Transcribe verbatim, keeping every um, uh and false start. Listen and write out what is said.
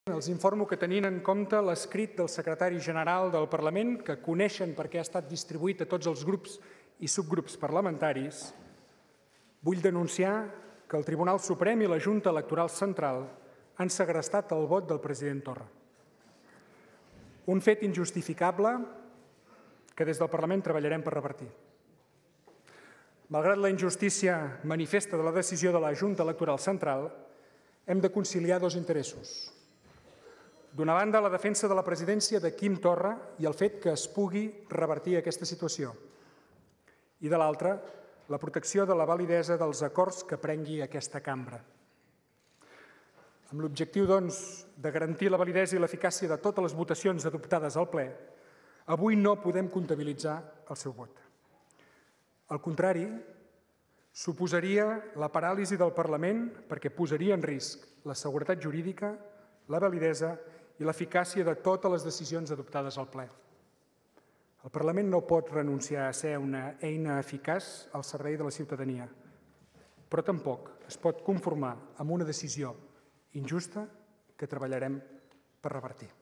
Els informo que, tenint en compte l'escrit del secretari general del Parlament, que coneixen perquè ha estat distribuït a tots els grups i subgrups parlamentaris, vull denunciar que el Tribunal Suprem i la Junta Electoral Central han segrestat el vot del president Torra. Un fet injustificable que des del Parlament treballarem per revertir. Malgrat la injustícia manifesta de la decisió de la Junta Electoral Central, hem de conciliar dos interessos. D'una banda, la defensa de la presidència de Quim Torra i el fet que es pugui revertir aquesta situació. I de l'altra, la protecció de la validesa dels acords que prengui aquesta cambra. Amb l'objectiu, doncs, de garantir la validesa i l'eficàcia de totes les votacions adoptades al ple, avui no podem comptabilitzar el seu vot. Al contrari, suposaria la paràlisi del Parlament perquè posaria en risc la seguretat jurídica, la validesa i l'eficàcia de totes les decisions adoptades al ple. El Parlament no pot renunciar a ser una eina eficaç al servei de la ciutadania, però tampoc es pot conformar amb una decisió injusta que treballarem per revertir.